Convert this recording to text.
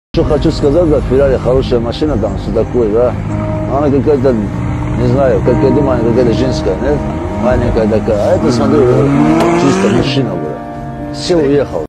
Что хочу сказать, да, в Феррари хорошая машина, там все такое, да. Она какая-то, не знаю, как я думаю, она какая-то женская, нет? Маленькая такая. А это, смотрю, чисто мужчина, бля. Все уехал.